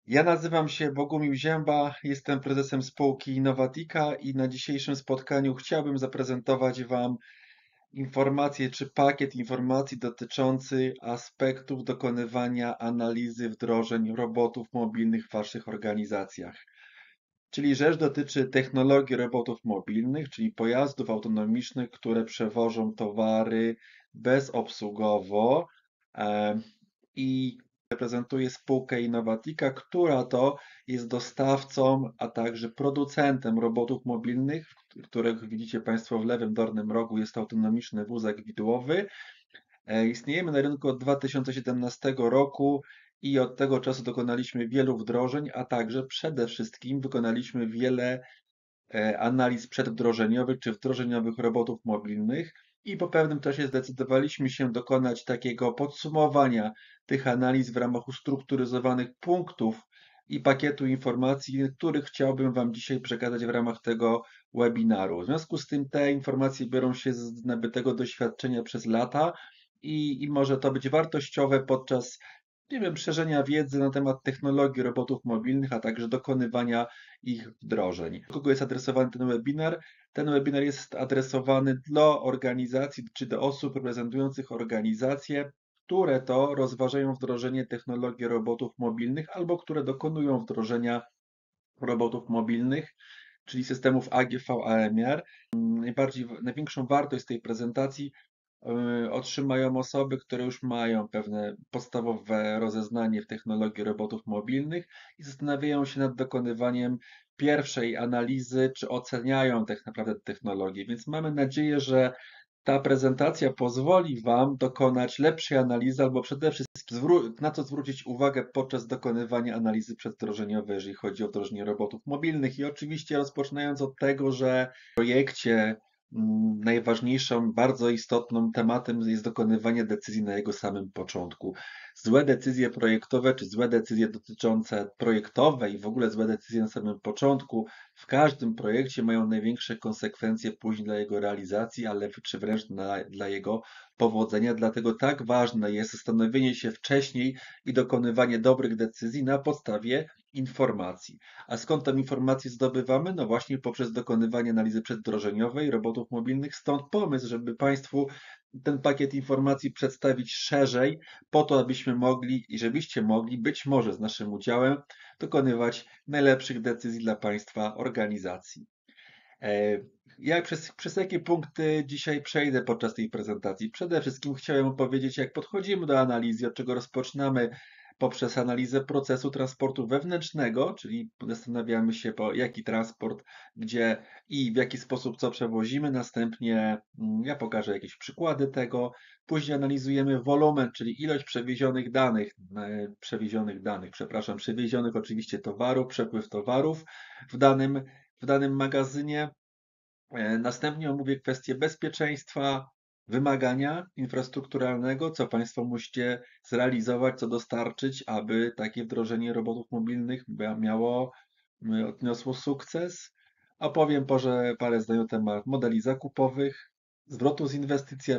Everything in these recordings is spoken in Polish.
Ja nazywam się Bogumił Zięba, jestem prezesem spółki Innovatika i na dzisiejszym spotkaniu chciałbym zaprezentować Wam informacje czy pakiet informacji dotyczący aspektów dokonywania analizy wdrożeń robotów mobilnych w Waszych organizacjach. Czyli rzecz dotyczy technologii robotów mobilnych, czyli pojazdów autonomicznych, które przewożą towary bezobsługowo. e, I reprezentuję spółkę Innovatika, która to jest dostawcą, a także producentem robotów mobilnych, których widzicie Państwo w lewym dolnym rogu jest autonomiczny wózek widłowy. Istniejemy na rynku od 2017 roku i od tego czasu dokonaliśmy wielu wdrożeń, a także przede wszystkim wykonaliśmy wiele analiz przedwdrożeniowych czy wdrożeniowych robotów mobilnych i po pewnym czasie zdecydowaliśmy się dokonać takiego podsumowania tych analiz w ramach ustrukturyzowanych punktów i pakietu informacji, których chciałbym Wam dzisiaj przekazać w ramach tego webinaru. W związku z tym te informacje biorą się z nabytego doświadczenia przez lata i może to być wartościowe podczas nie wiem, szerzenia wiedzy na temat technologii robotów mobilnych, a także dokonywania ich wdrożeń. Do kogo jest adresowany ten webinar? Ten webinar jest adresowany do organizacji czy do osób reprezentujących organizacje, które to rozważają wdrożenie technologii robotów mobilnych albo które dokonują wdrożenia robotów mobilnych, czyli systemów AGV, AMR. Największą wartość z tej prezentacji otrzymają osoby, które już mają pewne podstawowe rozeznanie w technologii robotów mobilnych i zastanawiają się nad dokonywaniem pierwszej analizy, czy oceniają tak naprawdę technologię. Więc mamy nadzieję, że ta prezentacja pozwoli Wam dokonać lepszej analizy albo przede wszystkim na co zwrócić uwagę podczas dokonywania analizy przedwdrożeniowej, jeżeli chodzi o wdrożenie robotów mobilnych. I oczywiście rozpoczynając od tego, że w projekcie najważniejszą, bardzo istotnym tematem jest dokonywanie decyzji na jego samym początku. Złe decyzje projektowe czy złe decyzje dotyczące projektowe i w ogóle złe decyzje na samym początku w każdym projekcie mają największe konsekwencje później dla jego realizacji, ale czy wręcz dla jego powodzenia. Dlatego tak ważne jest zastanowienie się wcześniej i dokonywanie dobrych decyzji na podstawie informacji. A skąd tę informację zdobywamy? No właśnie poprzez dokonywanie analizy przedwdrożeniowej robotów mobilnych. Stąd pomysł, żeby Państwu ten pakiet informacji przedstawić szerzej, po to, abyśmy mogli i żebyście mogli, być może z naszym udziałem, dokonywać najlepszych decyzji dla Państwa organizacji. E, Ja przez jakie punkty dzisiaj przejdę podczas tej prezentacji? Przede wszystkim chciałem opowiedzieć, jak podchodzimy do analizy, od czego rozpoczynamy poprzez analizę procesu transportu wewnętrznego, czyli zastanawiamy się, po jaki transport, gdzie i w jaki sposób co przewozimy. Następnie ja pokażę jakieś przykłady tego. Później analizujemy wolumen, czyli ilość przewiezionych oczywiście towarów, przepływ towarów w danym magazynie. Następnie omówię kwestię bezpieczeństwa, wymagania infrastrukturalnego, co Państwo musicie zrealizować, co dostarczyć, aby takie wdrożenie robotów mobilnych odniosło sukces. Opowiem parę zdań na temat modeli zakupowych, zwrotu z inwestycji,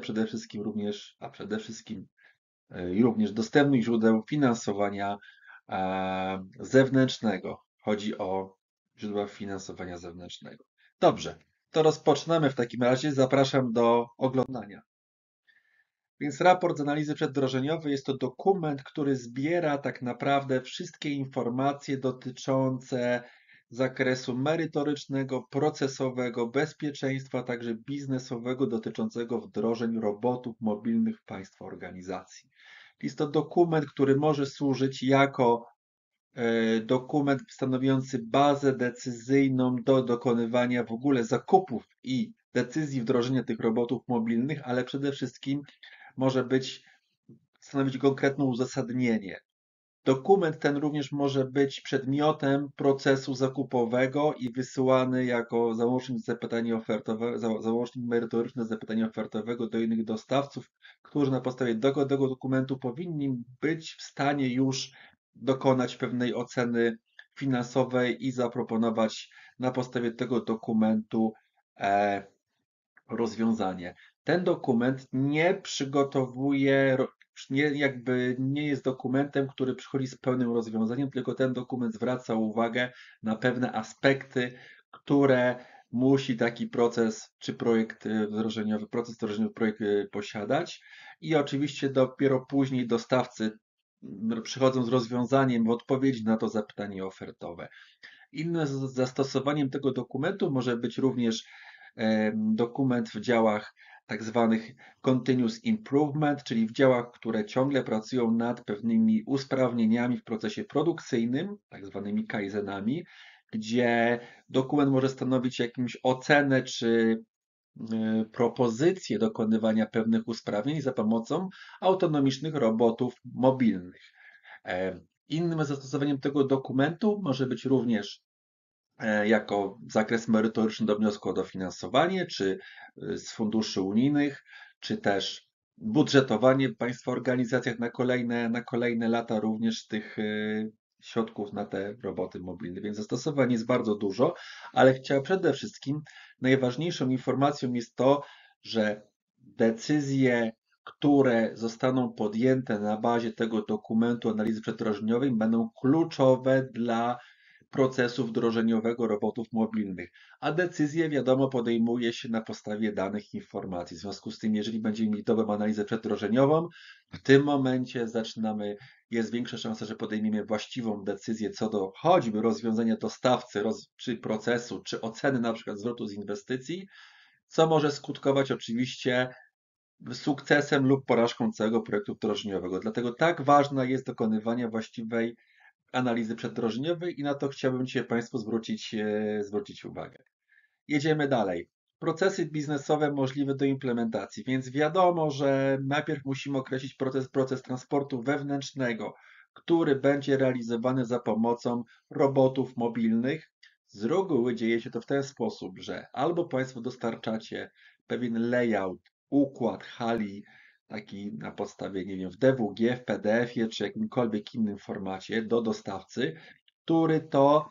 i również dostępnych źródeł finansowania zewnętrznego. Chodzi o źródła finansowania zewnętrznego. Dobrze, to rozpoczynamy w takim razie. Zapraszam do oglądania. Więc raport z analizy przedwdrożeniowej jest to dokument, który zbiera tak naprawdę wszystkie informacje dotyczące zakresu merytorycznego, procesowego, bezpieczeństwa, a także biznesowego dotyczącego wdrożeń robotów mobilnych w Państwa organizacji. Jest to dokument, który może służyć jako dokument stanowiący bazę decyzyjną do dokonywania w ogóle zakupów i decyzji wdrożenia tych robotów mobilnych, ale przede wszystkim może stanowić konkretne uzasadnienie. Dokument ten również może być przedmiotem procesu zakupowego i wysyłany jako załącznik merytoryczny zapytania ofertowego do innych dostawców, którzy na podstawie tego dokumentu powinni być w stanie już dokonać pewnej oceny finansowej i zaproponować na podstawie tego dokumentu rozwiązanie. Ten dokument nie przygotowuje nie jest dokumentem, który przychodzi z pełnym rozwiązaniem, tylko ten dokument zwraca uwagę na pewne aspekty, które musi taki proces czy projekt wdrożeniowy, projekt posiadać i oczywiście dopiero później dostawcy przychodzą z rozwiązaniem w odpowiedzi na to zapytanie ofertowe. Innym zastosowaniem tego dokumentu może być również dokument w działach tak zwanych continuous improvement, czyli w działach, które ciągle pracują nad pewnymi usprawnieniami w procesie produkcyjnym, tak zwanymi kaizenami, gdzie dokument może stanowić jakąś ocenę czy propozycję dokonywania pewnych usprawnień za pomocą autonomicznych robotów mobilnych. Innym zastosowaniem tego dokumentu może być również jako zakres merytoryczny do wniosku o dofinansowanie, czy z funduszy unijnych, czy też budżetowanie w państwa organizacjach na kolejne lata również tych środków na te roboty mobilne. Więc zastosowań jest bardzo dużo, ale przede wszystkim najważniejszą informacją jest to, że decyzje, które zostaną podjęte na bazie tego dokumentu analizy przeddrożeniowej, będą kluczowe dla procesu wdrożeniowego robotów mobilnych, a decyzje, wiadomo, podejmuje się na podstawie danych informacji. W związku z tym, jeżeli będziemy mieli dobrą analizę przeddrożeniową, w tym momencie jest większa szansa, że podejmiemy właściwą decyzję co do choćby rozwiązania dostawcy, czy procesu, czy oceny na przykład zwrotu z inwestycji, co może skutkować oczywiście sukcesem lub porażką całego projektu wdrożeniowego. Dlatego tak ważne jest dokonywanie właściwej analizy przeddrożeniowej i na to chciałbym dzisiaj Państwu zwrócić uwagę. Jedziemy dalej. Procesy biznesowe możliwe do implementacji, więc wiadomo, że najpierw musimy określić proces transportu wewnętrznego, który będzie realizowany za pomocą robotów mobilnych. Z reguły dzieje się to w ten sposób, że albo Państwo dostarczacie pewien layout, układ hali, taki na podstawie, nie wiem, w DWG, w PDF-ie czy jakimkolwiek innym formacie do dostawcy, który to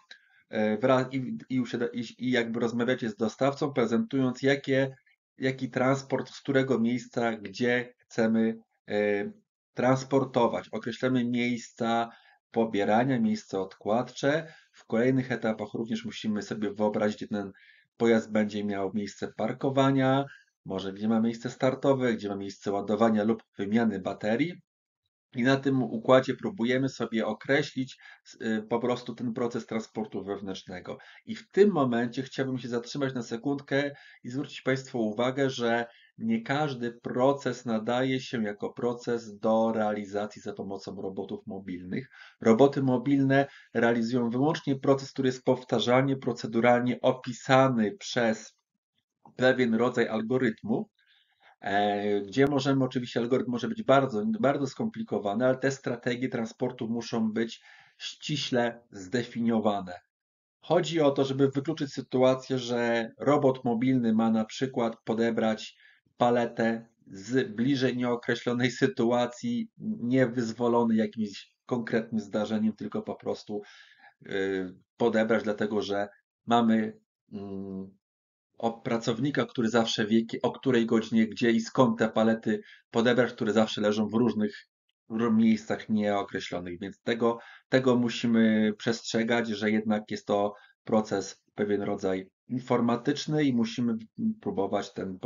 i jakby rozmawiacie z dostawcą, prezentując jaki transport, z którego miejsca, gdzie chcemy transportować. Określamy miejsca pobierania, miejsca odkładcze. W kolejnych etapach również musimy sobie wyobrazić, gdzie ten pojazd będzie miał miejsce parkowania, może gdzie ma miejsce startowe, gdzie ma miejsce ładowania lub wymiany baterii. I na tym układzie próbujemy sobie określić po prostu ten proces transportu wewnętrznego. I w tym momencie chciałbym się zatrzymać na sekundkę i zwrócić Państwu uwagę, że nie każdy proces nadaje się jako proces do realizacji za pomocą robotów mobilnych. Roboty mobilne realizują wyłącznie proces, który jest powtarzalnie, proceduralnie opisany przez pewien rodzaj algorytmu, gdzie oczywiście algorytm może być bardzo, bardzo skomplikowany, ale te strategie transportu muszą być ściśle zdefiniowane. Chodzi o to, żeby wykluczyć sytuację, że robot mobilny ma na przykład podebrać paletę z bliżej nieokreślonej sytuacji, nie wyzwolony jakimś konkretnym zdarzeniem, tylko po prostu podebrać, dlatego że mamy pracownika, który zawsze wie, o której godzinie, gdzie i skąd te palety podebrać, które zawsze leżą w różnych miejscach nieokreślonych. Więc tego musimy przestrzegać, że jednak jest to proces pewien rodzaj informatyczny i musimy próbować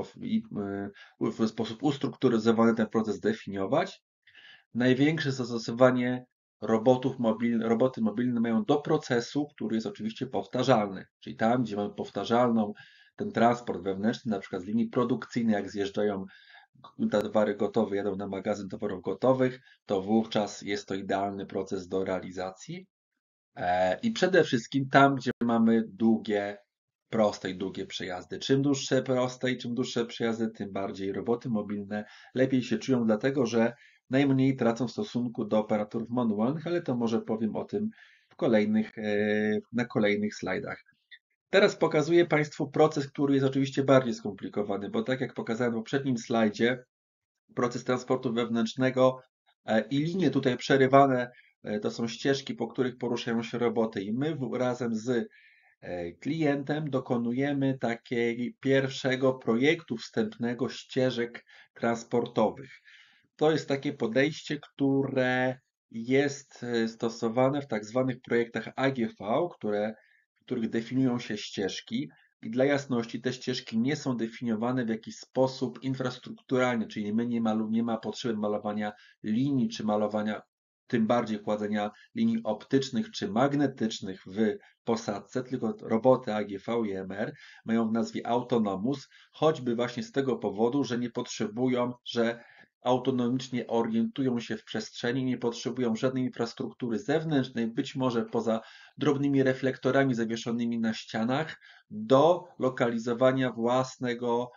w sposób ustrukturyzowany ten proces definiować. Największe zastosowanie roboty mobilne mają do procesu, który jest oczywiście powtarzalny, czyli tam, gdzie mamy powtarzalną ten transport wewnętrzny, na przykład z linii produkcyjnej, jak zjeżdżają te towary gotowe, jadą na magazyn towarów gotowych, to wówczas jest to idealny proces do realizacji. I przede wszystkim tam, gdzie mamy proste i długie przejazdy. Czym dłuższe proste i czym dłuższe przejazdy, tym bardziej roboty mobilne lepiej się czują, dlatego że najmniej tracą w stosunku do operatorów manualnych, ale to może powiem o tym na kolejnych slajdach. Teraz pokazuję Państwu proces, który jest oczywiście bardziej skomplikowany, bo tak jak pokazałem w poprzednim slajdzie, proces transportu wewnętrznego i linie tutaj przerywane to są ścieżki, po których poruszają się roboty i my razem z klientem dokonujemy takiego pierwszego projektu wstępnego ścieżek transportowych. to jest takie podejście, które jest stosowane w tak zwanych projektach AGV, w których definiują się ścieżki. I dla jasności, te ścieżki nie są definiowane w jakiś sposób infrastrukturalnie, czyli nie ma potrzeby malowania linii, czy malowania, tym bardziej kładzenia linii optycznych czy magnetycznych w posadzce, tylko roboty AGV i MR mają w nazwie Autonomous, choćby właśnie z tego powodu, że nie potrzebują, że autonomicznie orientują się w przestrzeni, nie potrzebują żadnej infrastruktury zewnętrznej, być może poza drobnymi reflektorami zawieszonymi na ścianach, do lokalizowania własnego,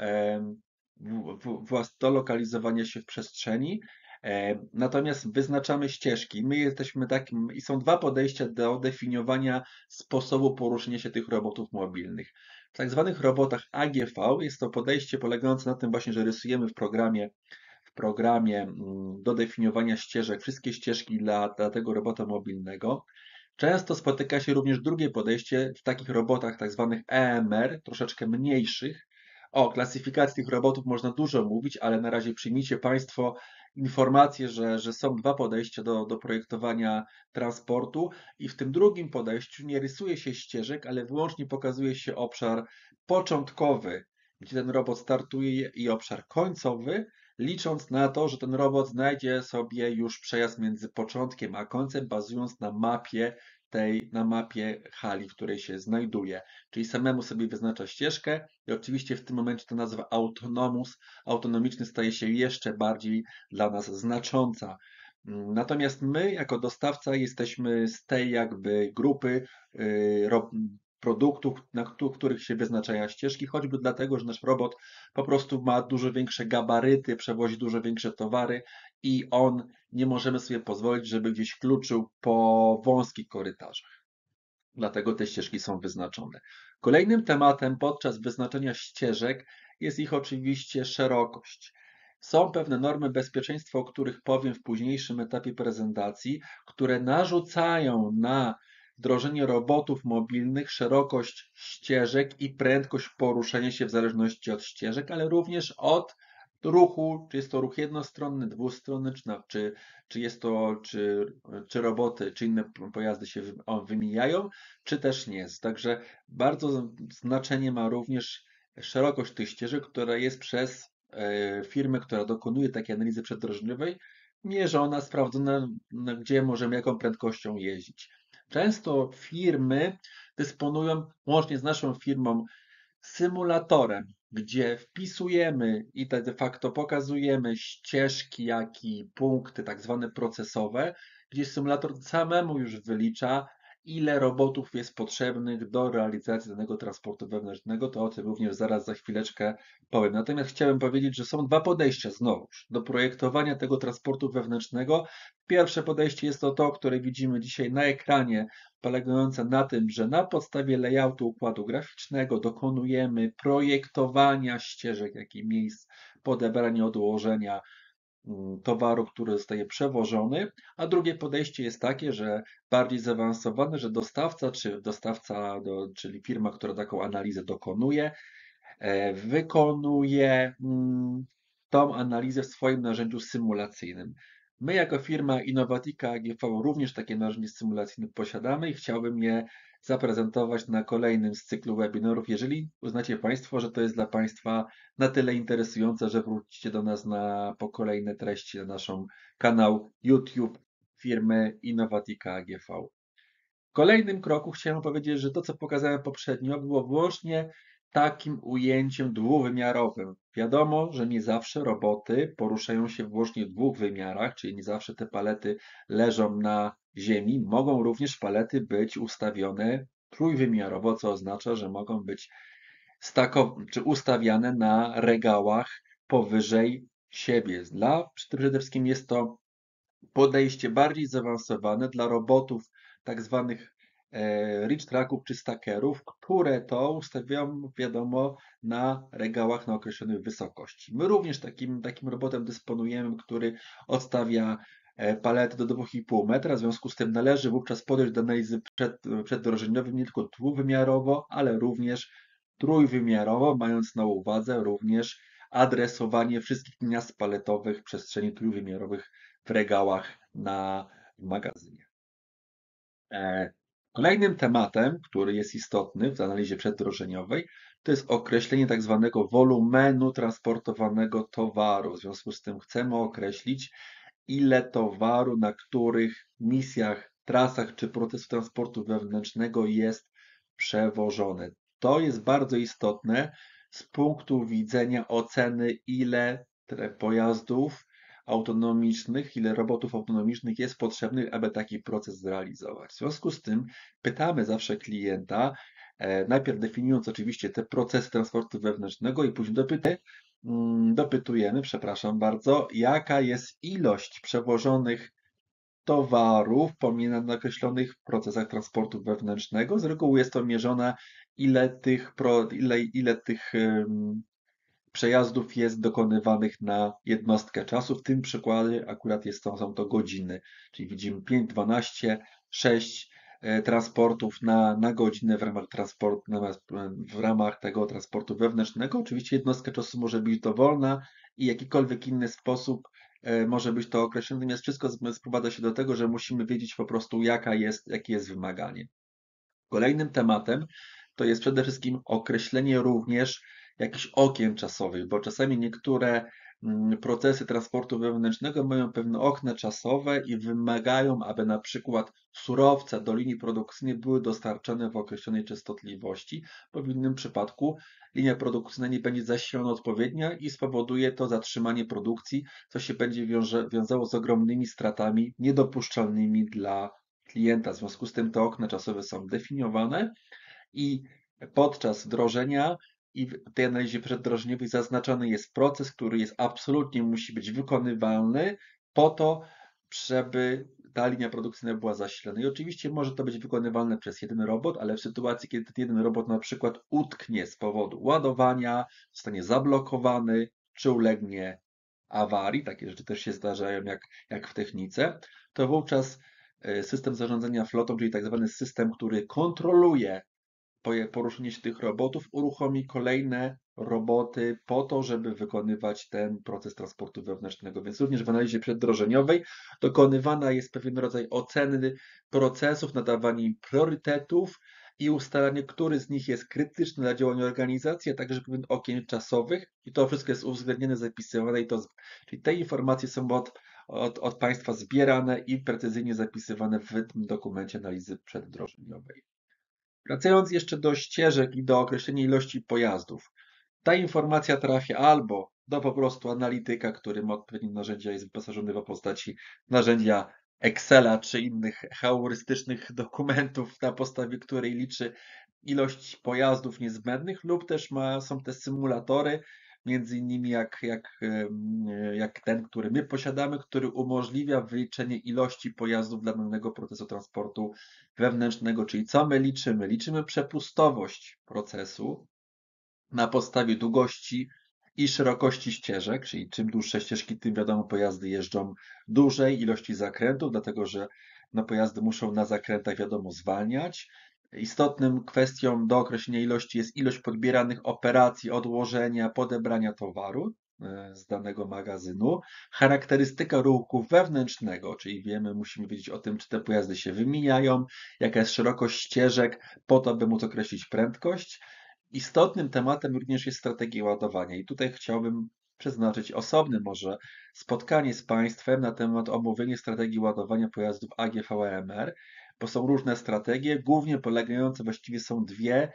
do lokalizowania się w przestrzeni. Natomiast wyznaczamy ścieżki. My jesteśmy takim, i są dwa podejścia do definiowania sposobu poruszania się tych robotów mobilnych. W tak zwanych robotach AGV jest to podejście polegające na tym właśnie, że rysujemy w programie do definiowania ścieżek, wszystkie ścieżki dla tego robota mobilnego. Często spotyka się również drugie podejście w takich robotach tak zwanych EMR, troszeczkę mniejszych. O klasyfikacji tych robotów można dużo mówić, ale na razie przyjmijcie Państwo informację, że są dwa podejścia do projektowania transportu i w tym drugim podejściu nie rysuje się ścieżek, ale wyłącznie pokazuje się obszar początkowy, gdzie ten robot startuje i obszar końcowy, licząc na to, że ten robot znajdzie sobie już przejazd między początkiem a końcem, bazując na mapie hali, w której się znajduje. Czyli samemu sobie wyznacza ścieżkę i oczywiście w tym momencie ta nazwa autonomiczny staje się jeszcze bardziej dla nas znacząca. Natomiast my, jako dostawca, jesteśmy z tej jakby grupy produktów, których się wyznaczają ścieżki, choćby dlatego, że nasz robot po prostu ma dużo większe gabaryty, przewozi dużo większe towary i nie możemy sobie pozwolić, żeby gdzieś kluczył po wąskich korytarzach. Dlatego te ścieżki są wyznaczone. Kolejnym tematem podczas wyznaczenia ścieżek jest ich oczywiście szerokość. Są pewne normy bezpieczeństwa, o których powiem w późniejszym etapie prezentacji, które narzucają na wdrożenie robotów mobilnych szerokość ścieżek i prędkość poruszania się w zależności od ścieżek, ale również od ruchu, czy jest to ruch jednostronny, dwustronny, czy roboty, czy inne pojazdy się wymijają, czy też nie jest. Także bardzo znaczenie ma również szerokość tych ścieżek, która jest przez firmę, która dokonuje takiej analizy przeddrożniowej, mierzona, sprawdzona, gdzie możemy, jaką prędkością jeździć. Często firmy dysponują, łącznie z naszą firmą, symulatorem, gdzie wpisujemy i de facto pokazujemy ścieżki, jak i punkty tak zwane procesowe, gdzie symulator samemu już wylicza, ile robotów jest potrzebnych do realizacji danego transportu wewnętrznego. To o tym również zaraz za chwileczkę powiem. Natomiast chciałem powiedzieć, że są dwa podejścia znowuż do projektowania tego transportu wewnętrznego. Pierwsze podejście jest to, które widzimy dzisiaj na ekranie, polegające na tym, że na podstawie layoutu układu graficznego dokonujemy projektowania ścieżek, jak i miejsc podebrania, odłożenia towaru, który zostaje przewożony, a drugie podejście jest takie, że bardziej zaawansowane, że czyli firma, która taką analizę dokonuje, wykonuje tą analizę w swoim narzędziu symulacyjnym. My jako firma Innovatica AGV również takie narzędzie symulacyjne posiadamy i chciałbym je zaprezentować na kolejnym z cyklu webinarów, jeżeli uznacie Państwo, że to jest dla Państwa na tyle interesujące, że wrócicie do nas po kolejne treści na nasz kanał YouTube firmy Innovatica AGV. W kolejnym kroku chciałem powiedzieć, że to, co pokazałem poprzednio, było wyłącznie takim ujęciem dwuwymiarowym. Wiadomo, że nie zawsze roboty poruszają się wyłącznie w dwóch wymiarach, czyli nie zawsze te palety leżą na ziemi. Mogą również palety być ustawione trójwymiarowo, co oznacza, że mogą być ustawiane na regałach powyżej siebie. Przede wszystkim jest to podejście bardziej zaawansowane dla robotów tak zwanych reach tracków czy stackerów, które to ustawiają, wiadomo, na regałach na określonej wysokości. My również takim robotem dysponujemy, który odstawia palety do 2,5 metra, w związku z tym należy wówczas podejść do analizy przeddrożeniowej nie tylko dwuwymiarowo, ale również trójwymiarowo, mając na uwadze również adresowanie wszystkich miast paletowych w przestrzeni trójwymiarowych w regałach w magazynie. Kolejnym tematem, który jest istotny w analizie przeddrożeniowej, to jest określenie tak zwanego wolumenu transportowanego towaru. W związku z tym chcemy określić, ile towaru na których misjach, trasach czy procesu transportu wewnętrznego jest przewożone. To jest bardzo istotne z punktu widzenia oceny, ile pojazdów autonomicznych, ile robotów autonomicznych jest potrzebnych, aby taki proces zrealizować. W związku z tym pytamy zawsze klienta, najpierw definiując oczywiście te procesy transportu wewnętrznego i później dopytujemy, przepraszam bardzo, jaka jest ilość przewożonych towarów pomina na określonych procesach transportu wewnętrznego. Z reguły jest to mierzone, ile tych przejazdów jest dokonywanych na jednostkę czasu. W tym przykładzie akurat są to godziny, czyli widzimy 5, 12, 6 transportów na godzinę w ramach tego transportu wewnętrznego. Oczywiście jednostka czasu może być dowolna i jakikolwiek inny sposób może być to określone, natomiast wszystko sprowadza się do tego, że musimy wiedzieć po prostu, jakie jest wymaganie. Kolejnym tematem to jest przede wszystkim określenie również jakichś okien czasowych, bo czasami niektóre procesy transportu wewnętrznego mają pewne okna czasowe i wymagają, aby na przykład surowce do linii produkcyjnej były dostarczane w określonej częstotliwości, bo w innym przypadku linia produkcyjna nie będzie zasilona odpowiednio i spowoduje to zatrzymanie produkcji, co się będzie wiązało z ogromnymi stratami niedopuszczalnymi dla klienta. W związku z tym te okna czasowe są definiowane i podczas wdrożenia i w tej analizie przedwdrożeniowej zaznaczony jest proces, który absolutnie musi być wykonywalny po to, żeby ta linia produkcyjna była zasilana. I oczywiście może to być wykonywalne przez jeden robot, ale w sytuacji, kiedy ten jeden robot na przykład utknie z powodu ładowania, zostanie zablokowany, czy ulegnie awarii, takie rzeczy też się zdarzają jak w technice, to wówczas system zarządzania flotą, czyli tak zwany system, który kontroluje poruszenie się tych robotów, uruchomi kolejne roboty po to, żeby wykonywać ten proces transportu wewnętrznego. Więc również w analizie przeddrożeniowej dokonywana jest pewien rodzaj oceny procesów, nadawanie im priorytetów i ustalanie, który z nich jest krytyczny dla działania organizacji, a także pewien okien czasowych i to wszystko jest uwzględnione, zapisywane czyli te informacje są od Państwa zbierane i precyzyjnie zapisywane w tym dokumencie analizy przedwdrożeniowej. Wracając jeszcze do ścieżek i do określenia ilości pojazdów. Ta informacja trafia albo do po prostu analityka, który ma odpowiednie narzędzia, jest wyposażony w postaci narzędzia Excela czy innych heurystycznych dokumentów, na podstawie której liczy ilość pojazdów niezbędnych, lub też są te symulatory, między innymi jak ten, który my posiadamy, który umożliwia wyliczenie ilości pojazdów dla danego procesu transportu wewnętrznego, czyli co my liczymy? Liczymy przepustowość procesu na podstawie długości i szerokości ścieżek, czyli czym dłuższe ścieżki, tym wiadomo pojazdy jeżdżą dłużej, ilości zakrętów, dlatego że pojazdy muszą na zakrętach wiadomo zwalniać. Istotnym kwestią do określenia ilości jest ilość podbieranych operacji, odłożenia, podebrania towaru z danego magazynu. Charakterystyka ruchu wewnętrznego, czyli musimy wiedzieć o tym, czy te pojazdy się wymijają, jaka jest szerokość ścieżek, po to, by móc określić prędkość. Istotnym tematem również jest strategia ładowania i tutaj chciałbym przeznaczyć osobne może spotkanie z Państwem na temat omówienia strategii ładowania pojazdów AGV-AMR, bo są różne strategie, głównie polegające, właściwie są dwie,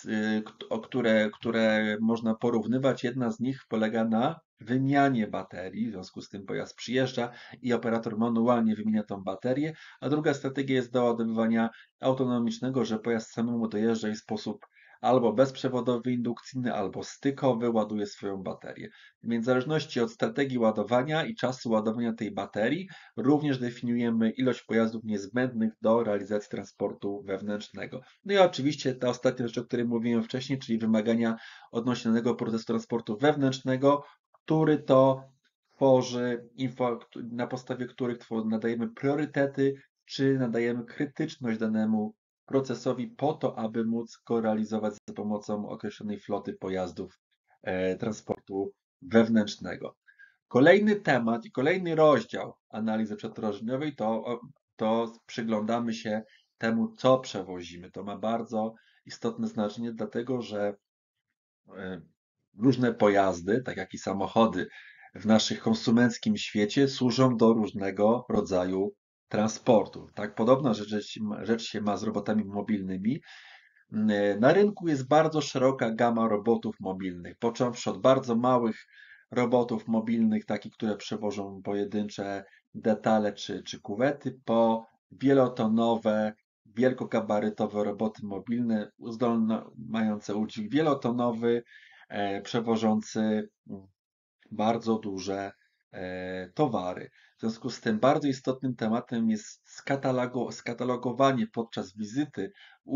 które można porównywać. Jedna z nich polega na wymianie baterii, w związku z tym pojazd przyjeżdża i operator manualnie wymienia tą baterię, a druga strategia jest do ładowywania autonomicznego, że pojazd samemu dojeżdża i w sposób albo bezprzewodowy indukcyjny, albo stykowy ładuje swoją baterię. Więc w zależności od strategii ładowania i czasu ładowania tej baterii, również definiujemy ilość pojazdów niezbędnych do realizacji transportu wewnętrznego. No i oczywiście ta ostatnia rzecz, o której mówiłem wcześniej, czyli wymagania odnośnie danego procesu transportu wewnętrznego, który to tworzy, na podstawie których nadajemy priorytety, czy nadajemy krytyczność danemu procesowi po to, aby móc go realizować za pomocą określonej floty pojazdów transportu wewnętrznego. Kolejny temat i kolejny rozdział analizy przeddrożniowej to przyglądamy się temu, co przewozimy. To ma bardzo istotne znaczenie, dlatego że e, różne pojazdy, tak jak i samochody w naszym konsumenckim świecie służą do różnego rodzaju transportu. Tak podobna rzecz się ma z robotami mobilnymi. Na rynku jest bardzo szeroka gama robotów mobilnych, począwszy od bardzo małych robotów mobilnych, takich, które przewożą pojedyncze detale czy kuwety, po wielotonowe, wielkogabarytowe roboty mobilne, mające udźwig wielotonowy, przewożący bardzo duże towary. W związku z tym bardzo istotnym tematem jest skatalogowanie podczas wizyty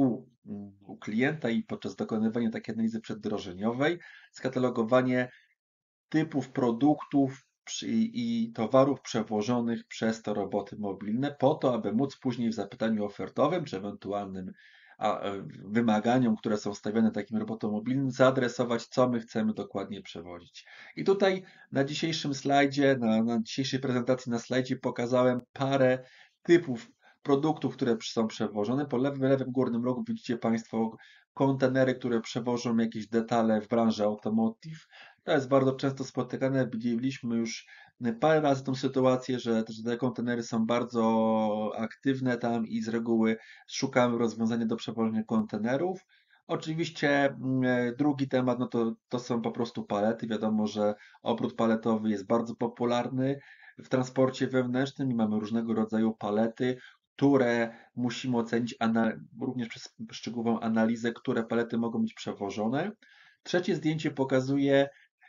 u klienta i podczas dokonywania takiej analizy przeddrożeniowej, skatalogowanie typów produktów i towarów przewożonych przez te roboty mobilne, po to, aby móc później w zapytaniu ofertowym, czy ewentualnym wymaganiom, które są stawiane takim robotom mobilnym, zaadresować, co my chcemy dokładnie przewozić. I tutaj na dzisiejszym slajdzie, na dzisiejszej prezentacji na slajdzie pokazałem parę typów produktów, które są przewożone. Po lewym górnym rogu widzicie Państwo kontenery, które przewożą jakieś detale w branży automotive. To jest bardzo często spotykane. Widzieliśmy już parę razy tą sytuację, że te kontenery są bardzo aktywne tam i z reguły szukamy rozwiązania do przewożenia kontenerów. Oczywiście drugi temat, no to są po prostu palety. Wiadomo, że obrót paletowy jest bardzo popularny w transporcie wewnętrznym i mamy różnego rodzaju palety, które musimy ocenić również przez szczegółową analizę, które palety mogą być przewożone. Trzecie zdjęcie pokazuje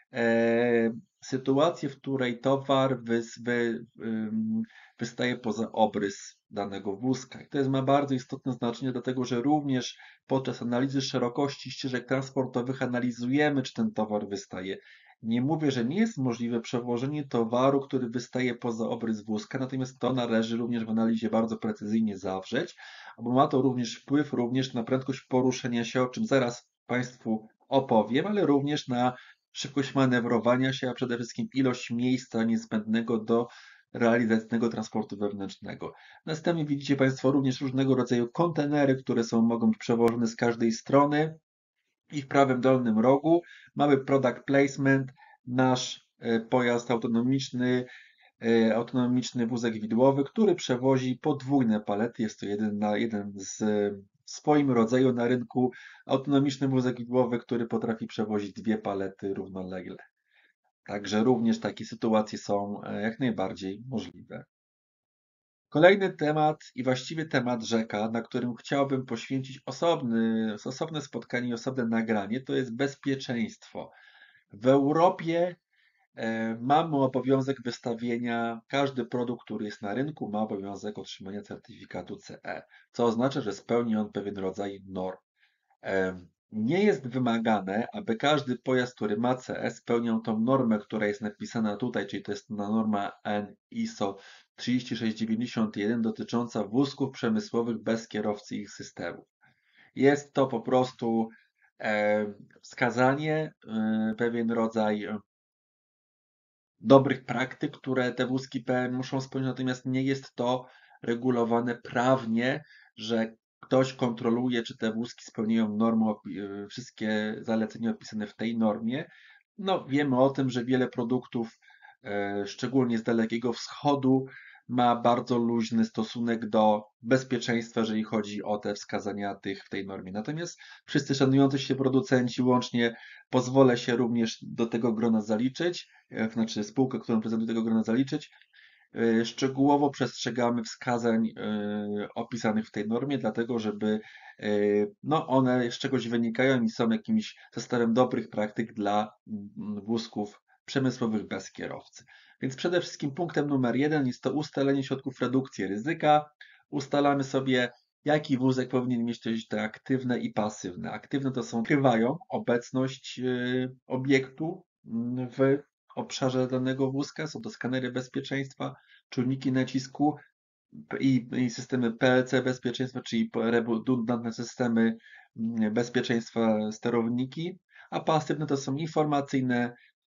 sytuację, w której towar wystaje poza obrys danego wózka. I to ma bardzo istotne znaczenie, dlatego że również podczas analizy szerokości ścieżek transportowych analizujemy, czy ten towar wystaje. Nie mówię, że nie jest możliwe przewożenie towaru, który wystaje poza obrys wózka, natomiast to należy również w analizie bardzo precyzyjnie zawrzeć, bo ma to również wpływ na prędkość poruszania się, o czym zaraz Państwu opowiem, ale również na szybkość manewrowania się, a przede wszystkim ilość miejsca niezbędnego do realizacji tego transportu wewnętrznego. Następnie widzicie Państwo również różnego rodzaju kontenery, które mogą być przewożone z każdej strony i w prawym dolnym rogu mamy product placement, nasz pojazd autonomiczny wózek widłowy, który przewozi podwójne palety. Jest to jeden w swoim rodzaju na rynku autonomiczny wózek widłowy, który potrafi przewozić dwie palety równolegle. Także również takie sytuacje są jak najbardziej możliwe. Kolejny temat i właściwie temat rzeka, na którym chciałbym poświęcić osobne spotkanie i osobne nagranie, to jest bezpieczeństwo. W Europie mamy obowiązek wystawienia, każdy produkt, który jest na rynku, ma obowiązek otrzymania certyfikatu CE, co oznacza, że spełni on pewien rodzaj norm. Nie jest wymagane, aby każdy pojazd, który ma CE, spełniał tą normę, która jest napisana tutaj, czyli to jest norma N ISO 3691 dotycząca wózków przemysłowych bez kierowcy i ich systemów. Jest to po prostu wskazanie, pewien rodzaj dobrych praktyk, które te wózki PM muszą spełnić, natomiast nie jest to regulowane prawnie, że ktoś kontroluje, czy te wózki spełniają normy, wszystkie zalecenia opisane w tej normie. No, wiemy o tym, że wiele produktów, szczególnie z Dalekiego Wschodu, ma bardzo luźny stosunek do bezpieczeństwa, jeżeli chodzi o te wskazania w tej normie. Natomiast wszyscy szanujący się producenci łącznie pozwolę się również do tego grona zaliczyć, znaczy spółkę, którą prezentuję, do tego grona zaliczyć. Szczegółowo przestrzegamy wskazań opisanych w tej normie, dlatego żeby no, one z czegoś wynikają i są jakimś zestawem dobrych praktyk dla wózków przemysłowych bez kierowcy. Więc przede wszystkim punktem numer 1 jest to ustalenie środków redukcji ryzyka. Ustalamy sobie, jaki wózek powinien mieć te aktywne i pasywne. Aktywne to ukrywają obecność obiektu w obszarze danego wózka. Są to skanery bezpieczeństwa, czujniki nacisku i systemy PLC bezpieczeństwa, czyli redundantne systemy bezpieczeństwa sterowniki, a pasywne to są informacyjne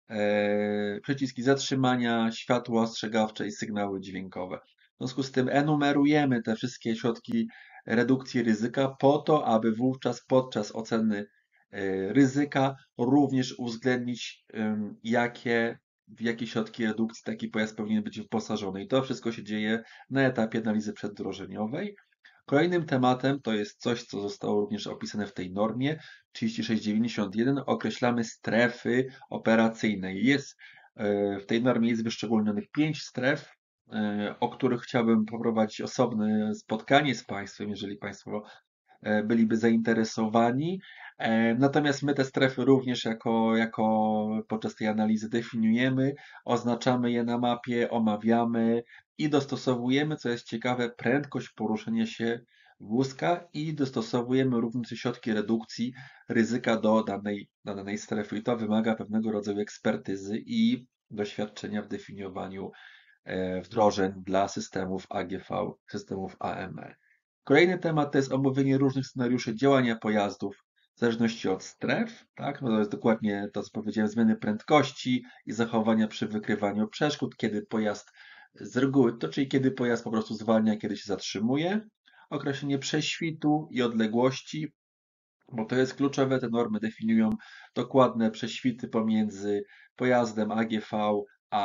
przyciski zatrzymania, światło ostrzegawcze i sygnały dźwiękowe. W związku z tym enumerujemy te wszystkie środki redukcji ryzyka po to, aby wówczas podczas oceny ryzyka również uwzględnić, w jakie środki redukcji taki pojazd powinien być wyposażony. I to wszystko się dzieje na etapie analizy przedwdrożeniowej. Kolejnym tematem to jest coś, co zostało również opisane w tej normie 3691. Określamy strefy operacyjne. W tej normie jest wyszczególnionych 5 stref, o których chciałbym poprowadzić osobne spotkanie z Państwem, jeżeli Państwo byliby zainteresowani. Natomiast my te strefy również jako podczas tej analizy definiujemy, oznaczamy je na mapie, omawiamy i dostosowujemy, co jest ciekawe, prędkość poruszania się wózka i dostosowujemy również środki redukcji ryzyka do danej strefy. I to wymaga pewnego rodzaju ekspertyzy i doświadczenia w definiowaniu wdrożeń dla systemów AGV, systemów AMR. Kolejny temat to jest omówienie różnych scenariuszy działania pojazdów w zależności od stref, tak? No to jest dokładnie to, co powiedziałem, zmiany prędkości i zachowania przy wykrywaniu przeszkód, kiedy pojazd z reguły, to czyli kiedy pojazd po prostu zwalnia, kiedy się zatrzymuje, określenie prześwitu i odległości, bo to jest kluczowe, te normy definiują dokładne prześwity pomiędzy pojazdem AGV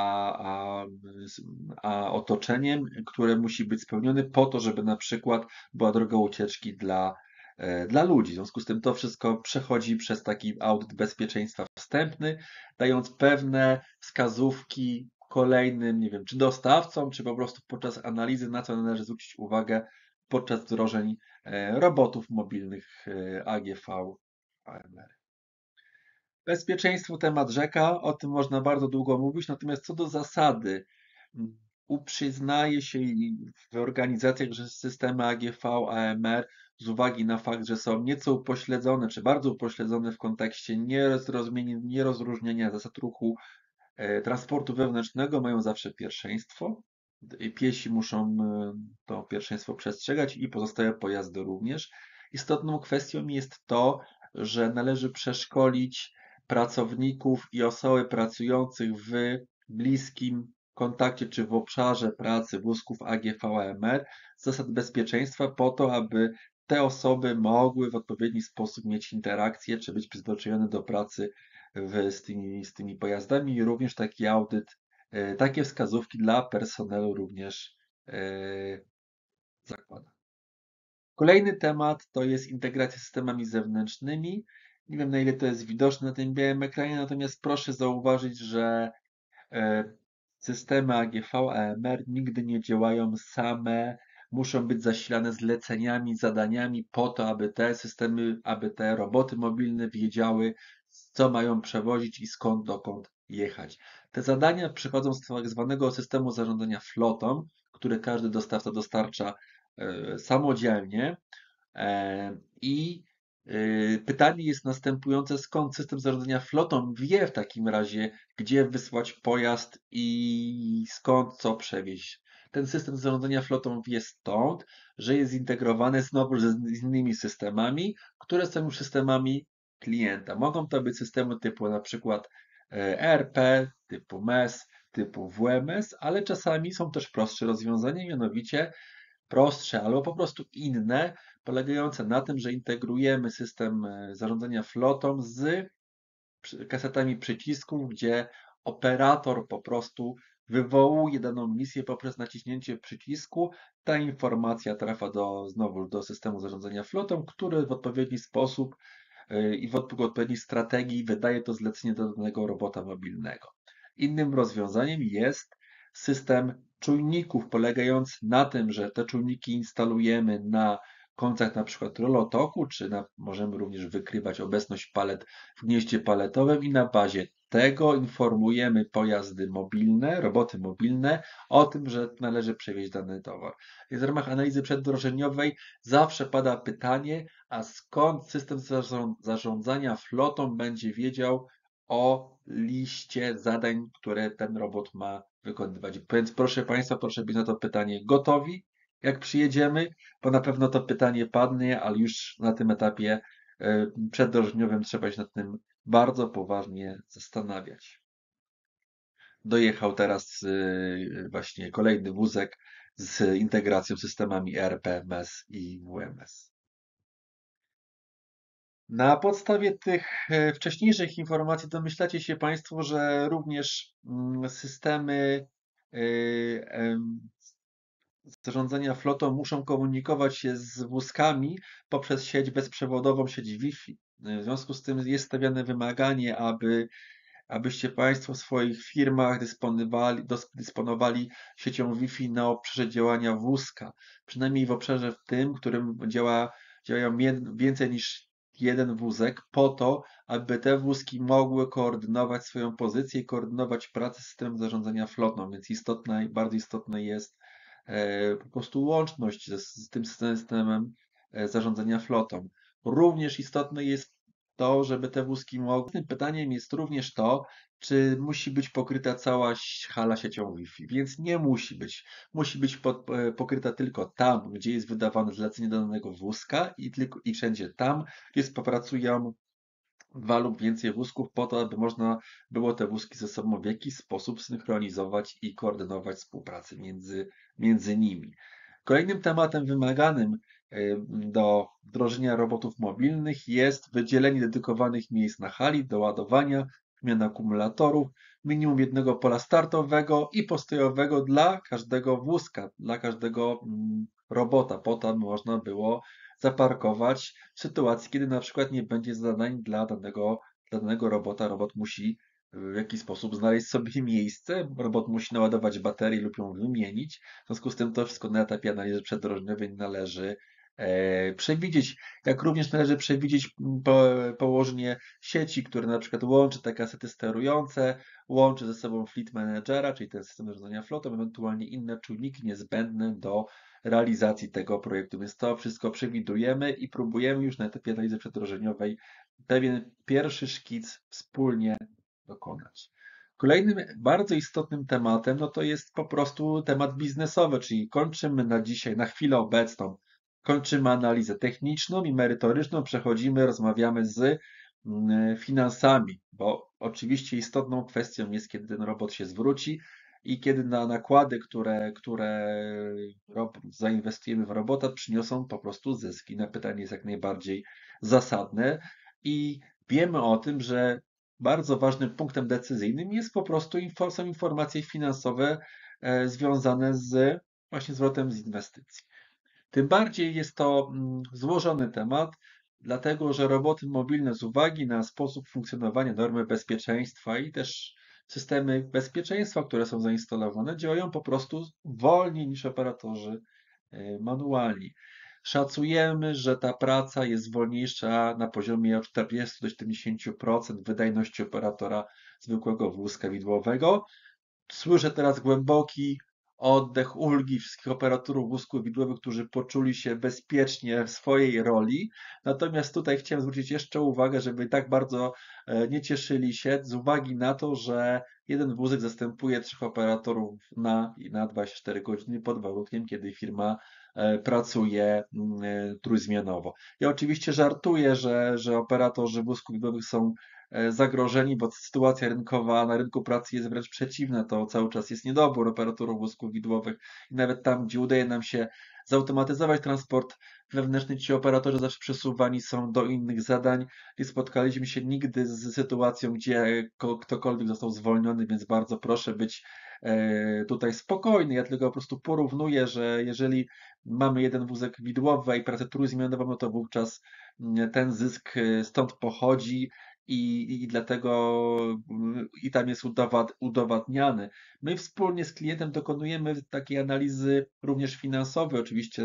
a otoczeniem, które musi być spełnione po to, żeby na przykład była droga ucieczki dla ludzi. W związku z tym to wszystko przechodzi przez taki audyt bezpieczeństwa wstępny, dając pewne wskazówki kolejnym, nie wiem, czy dostawcom, czy po prostu podczas analizy, na co należy zwrócić uwagę podczas wdrożeń robotów mobilnych AGV, AMR. Bezpieczeństwo temat rzeka, o tym można bardzo długo mówić, natomiast co do zasady, uprzyznaje się w organizacjach, że systemy AGV, AMR z uwagi na fakt, że są nieco upośledzone, czy bardzo upośledzone w kontekście nierozróżnienia zasad ruchu transportu wewnętrznego, mają zawsze pierwszeństwo. Piesi muszą to pierwszeństwo przestrzegać i pozostałe pojazdy również. Istotną kwestią jest to, że należy przeszkolić pracowników i osoby pracujących w bliskim kontakcie czy w obszarze pracy wózków AGV AMR zasad bezpieczeństwa po to, aby te osoby mogły w odpowiedni sposób mieć interakcję czy być przyzwyczajone do pracy z tymi pojazdami i również taki audyt, takie wskazówki dla personelu również zakłada. Kolejny temat to jest integracja z systemami zewnętrznymi. Nie wiem, na ile to jest widoczne na tym białym ekranie, natomiast proszę zauważyć, że systemy AGV, AMR nigdy nie działają same, muszą być zasilane zleceniami, zadaniami po to, aby te systemy, aby te roboty mobilne wiedziały, co mają przewozić i skąd, dokąd jechać. Te zadania przychodzą z tak zwanego systemu zarządzania flotą, który każdy dostawca dostarcza samodzielnie. I pytanie jest następujące, skąd system zarządzania flotą wie w takim razie, gdzie wysłać pojazd i skąd co przewieźć. Ten system zarządzania flotą wie stąd, że jest zintegrowany znowu z innymi systemami, które są już systemami klienta. Mogą to być systemy typu na przykład ERP, typu MES, typu WMS, ale czasami są też prostsze rozwiązania, mianowicie prostsze, albo po prostu inne, polegające na tym, że integrujemy system zarządzania flotą z kasetami przycisków, gdzie operator po prostu wywołuje daną misję poprzez naciśnięcie przycisku. Ta informacja trafia znowu do systemu zarządzania flotą, który w odpowiedni sposób i w odpowiedniej strategii wydaje to zlecenie do danego robota mobilnego. Innym rozwiązaniem jest system czujników, polegający na tym, że te czujniki instalujemy na końcach na przykład rolotoku, czy możemy również wykrywać obecność palet w gnieździe paletowym i na bazie tego informujemy pojazdy mobilne, roboty mobilne o tym, że należy przewieźć dany towar. Więc w ramach analizy przedwdrożeniowej zawsze pada pytanie, a skąd system zarządzania flotą będzie wiedział o liście zadań, które ten robot ma wykonywać. Więc proszę Państwa, proszę być na to pytanie gotowi, jak przyjedziemy, bo na pewno to pytanie padnie, ale już na tym etapie przeddrożeniowym trzeba się nad tym bardzo poważnie zastanawiać. Dojechał teraz właśnie kolejny wózek z integracją z systemami ERP, MES i WMS. Na podstawie tych wcześniejszych informacji domyślacie się Państwo, że również systemy zarządzania flotą muszą komunikować się z wózkami poprzez sieć bezprzewodową, sieć Wi-Fi. W związku z tym jest stawiane wymaganie, abyście Państwo w swoich firmach dysponowali siecią Wi-Fi na obszarze działania wózka. Przynajmniej w obszarze w tym, którym działają więcej niż jeden wózek, po to, aby te wózki mogły koordynować swoją pozycję i koordynować pracę systemem zarządzania flotą, więc bardzo istotne jest po prostu łączność z tym systemem zarządzania flotą. Również istotne jest to, żeby te wózki mogły. Tym pytaniem jest również to, czy musi być pokryta cała hala siecią Wi-Fi, więc nie musi być. Musi być pokryta tylko tam, gdzie jest wydawane zlecenie do danego wózka i wszędzie tam, gdzie współpracują dwa lub więcej wózków po to, aby można było te wózki ze sobą w jakiś sposób synchronizować i koordynować współpracę między nimi. Kolejnym tematem wymaganym do wdrożenia robotów mobilnych jest wydzielenie dedykowanych miejsc na hali do ładowania, wymiana akumulatorów, minimum jednego pola startowego i postojowego dla każdego wózka, dla każdego robota, po to, aby można było zaparkować w sytuacji, kiedy na przykład nie będzie zadań dla danego robota. Robot musi w jakiś sposób znaleźć sobie miejsce, robot musi naładować baterię lub ją wymienić. W związku z tym to wszystko na etapie analizy przeddrożniowej należy przewidzieć, jak również należy przewidzieć położenie sieci, które na przykład łączy te kasety sterujące, łączy ze sobą Fleet Managera, czyli ten system zarządzania flotą, ewentualnie inne czujniki niezbędne do realizacji tego projektu. Więc to wszystko przewidujemy i próbujemy już na etapie analizy przeddrożeniowej pewien pierwszy szkic wspólnie dokonać. Kolejnym bardzo istotnym tematem, no to jest po prostu temat biznesowy, czyli kończymy na dzisiaj, na chwilę obecną, kończymy analizę techniczną i merytoryczną, przechodzimy, rozmawiamy z finansami, bo oczywiście istotną kwestią jest, kiedy ten robot się zwróci i kiedy na nakłady, które zainwestujemy w robota, przyniosą po prostu zyski. Na pytanie jest jak najbardziej zasadne i wiemy o tym, że bardzo ważnym punktem decyzyjnym jest po prostu są informacje finansowe związane z właśnie zwrotem z inwestycji. Tym bardziej jest to złożony temat, dlatego że roboty mobilne z uwagi na sposób funkcjonowania normy bezpieczeństwa i też systemy bezpieczeństwa, które są zainstalowane, działają po prostu wolniej niż operatorzy manualni. Szacujemy, że ta praca jest wolniejsza na poziomie od 40 do 70% wydajności operatora zwykłego wózka widłowego. Słyszę teraz głęboki oddech ulgi wszystkich operatorów wózków widłowych, którzy poczuli się bezpiecznie w swojej roli. Natomiast tutaj chciałem zwrócić jeszcze uwagę, żeby tak bardzo nie cieszyli się z uwagi na to, że jeden wózek zastępuje trzech operatorów na 24 godziny pod warunkiem, kiedy firma pracuje trójzmianowo. Ja oczywiście żartuję, że operatorzy wózków widłowych są zagrożeni, bo sytuacja rynkowa na rynku pracy jest wręcz przeciwna. To cały czas jest niedobór operatorów wózków widłowych i nawet tam, gdzie udaje nam się zautomatyzować transport wewnętrzny, ci operatorzy zawsze przesuwani są do innych zadań. Nie spotkaliśmy się nigdy z sytuacją, gdzie ktokolwiek został zwolniony, więc bardzo proszę być tutaj spokojny. Ja tylko po prostu porównuję, że jeżeli mamy jeden wózek widłowy i pracę trójzmianową, no to wówczas ten zysk stąd pochodzi i dlatego i tam jest udowadniany. My wspólnie z klientem dokonujemy takiej analizy również finansowej. Oczywiście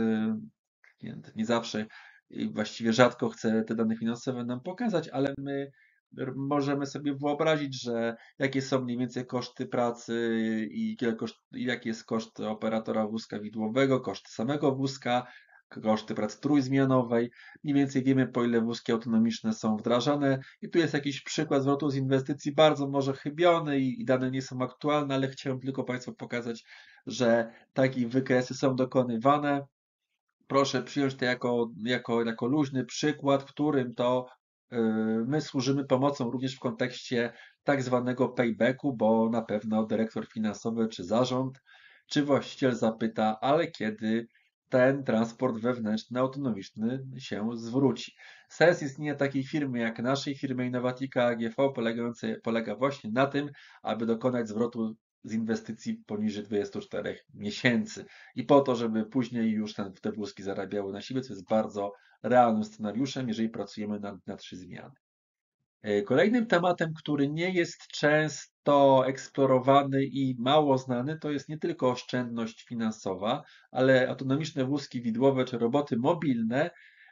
klient nie zawsze i właściwie rzadko chce te dane finansowe nam pokazać, ale my możemy sobie wyobrazić, że jakie są mniej więcej koszty pracy i jaki jest koszt operatora wózka widłowego, koszt samego wózka, koszty pracy trójzmianowej. Mniej więcej wiemy, po ile wózki autonomiczne są wdrażane. I tu jest jakiś przykład zwrotu z inwestycji, bardzo może chybiony i dane nie są aktualne, ale chciałem tylko Państwu pokazać, że takie wykresy są dokonywane. Proszę przyjąć to jako luźny przykład, w którym to my służymy pomocą również w kontekście tak zwanego paybacku, bo na pewno dyrektor finansowy czy zarząd, czy właściciel zapyta, ale kiedy ten transport wewnętrzny, autonomiczny się zwróci. Sens istnienia takiej firmy jak naszej firmy Innovatica AGV polega właśnie na tym, aby dokonać zwrotu z inwestycji poniżej 24 miesięcy. I po to, żeby później już te wózki zarabiały na siebie, co jest bardzo realnym scenariuszem, jeżeli pracujemy na 3 zmiany. Kolejnym tematem, który nie jest często eksplorowany i mało znany, to jest nie tylko oszczędność finansowa, ale autonomiczne wózki widłowe czy roboty mobilne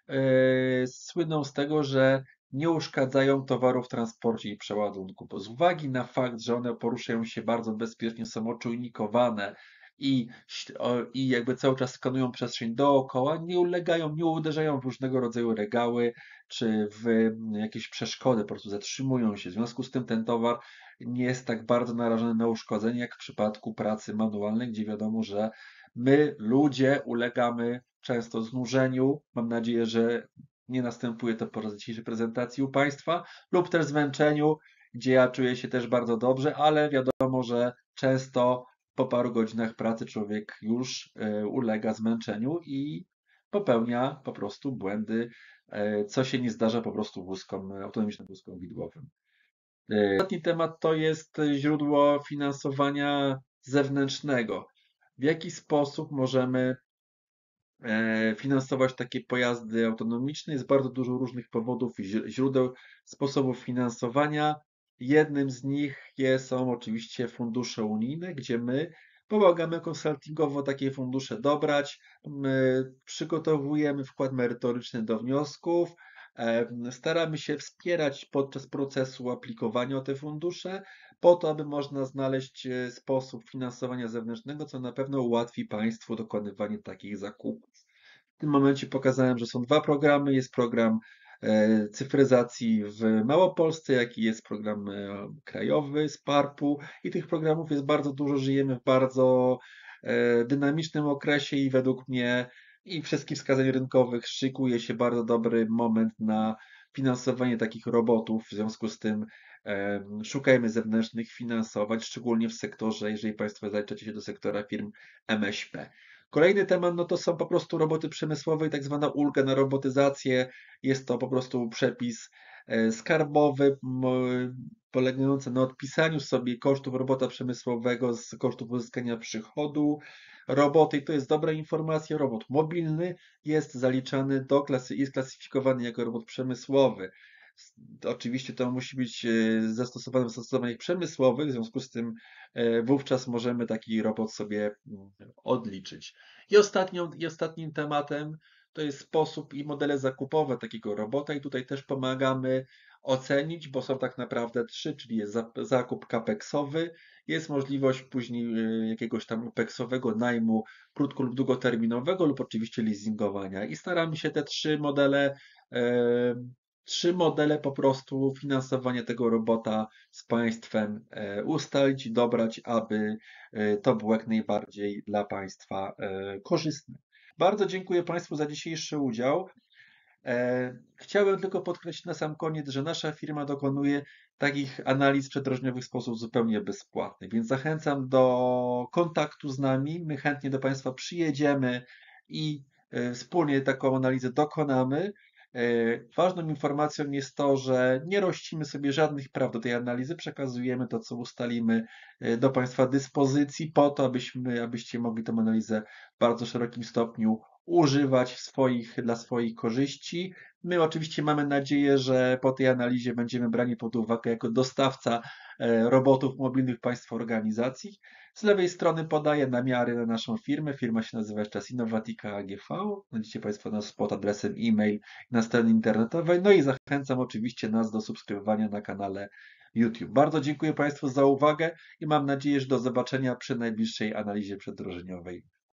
słyną z tego, że nie uszkadzają towaru w transporcie i przeładunku, bo z uwagi na fakt, że one poruszają się bardzo bezpiecznie, są oczujnikowane i jakby cały czas skanują przestrzeń dookoła, nie ulegają, nie uderzają w różnego rodzaju regały czy w jakieś przeszkody, po prostu zatrzymują się. W związku z tym ten towar nie jest tak bardzo narażony na uszkodzenie, jak w przypadku pracy manualnej, gdzie wiadomo, że my, ludzie, ulegamy często znużeniu. Mam nadzieję, że nie następuje to po raz dzisiejszej prezentacji u Państwa, lub też zmęczeniu, gdzie ja czuję się też bardzo dobrze, ale wiadomo, że często po paru godzinach pracy człowiek już ulega zmęczeniu i popełnia po prostu błędy, co się nie zdarza po prostu autonomicznym wózkom widłowym. Ostatni temat to jest źródło finansowania zewnętrznego. W jaki sposób możemy finansować takie pojazdy autonomiczne? Jest bardzo dużo różnych powodów i źródeł, sposobów finansowania. Jednym z nich są oczywiście fundusze unijne, gdzie my pomagamy konsultingowo takie fundusze dobrać. My przygotowujemy wkład merytoryczny do wniosków. Staramy się wspierać podczas procesu aplikowania o te fundusze, po to, aby można znaleźć sposób finansowania zewnętrznego, co na pewno ułatwi Państwu dokonywanie takich zakupów. W tym momencie pokazałem, że są dwa programy. Jest program cyfryzacji w Małopolsce, jak i jest program krajowy z PARP-u i tych programów jest bardzo dużo. Żyjemy w bardzo dynamicznym okresie i według mnie i wszystkich wskazań rynkowych szykuje się bardzo dobry moment na finansowanie takich robotów. W związku z tym szukajmy zewnętrznych finansować, szczególnie w sektorze, jeżeli Państwo zaliczacie się do sektora firm MŚP. Kolejny temat, no to są po prostu roboty przemysłowe i tak zwana ulga na robotyzację. Jest to po prostu przepis skarbowy polegający na odpisaniu sobie kosztów robota przemysłowego z kosztów uzyskania przychodu roboty. I to jest dobra informacja. Robot mobilny jest zaliczany do klasy, jest klasyfikowany jako robot przemysłowy. Oczywiście to musi być zastosowane w zastosowaniach przemysłowych, w związku z tym wówczas możemy taki robot sobie odliczyć. I ostatnim tematem to jest sposób i modele zakupowe takiego robota i tutaj też pomagamy ocenić, bo są tak naprawdę trzy, czyli jest zakup capexowy, jest możliwość później jakiegoś tam upexowego najmu krótko lub długoterminowego lub oczywiście leasingowania i staramy się te trzy modele po prostu finansowania tego robota z Państwem ustalić i dobrać, aby to było jak najbardziej dla Państwa korzystne. Bardzo dziękuję Państwu za dzisiejszy udział. Chciałem tylko podkreślić na sam koniec, że nasza firma dokonuje takich analiz przedrożniowych w sposób zupełnie bezpłatny, więc zachęcam do kontaktu z nami. My chętnie do Państwa przyjedziemy i wspólnie taką analizę dokonamy. Ważną informacją jest to, że nie rościmy sobie żadnych praw do tej analizy, przekazujemy to, co ustalimy do Państwa dyspozycji po to, abyście mogli tę analizę w bardzo szerokim stopniu używać dla swoich korzyści. My oczywiście mamy nadzieję, że po tej analizie będziemy brani pod uwagę jako dostawca robotów mobilnych państwa organizacji. Z lewej strony podaję namiary na naszą firmę. Firma się nazywa jeszcze raz Innovatica AGV. Znajdziecie Państwo nas pod adresem e-mail na stronie internetowej. No i zachęcam oczywiście nas do subskrybowania na kanale YouTube. Bardzo dziękuję Państwu za uwagę i mam nadzieję, że do zobaczenia przy najbliższej analizie przeddrożeniowej.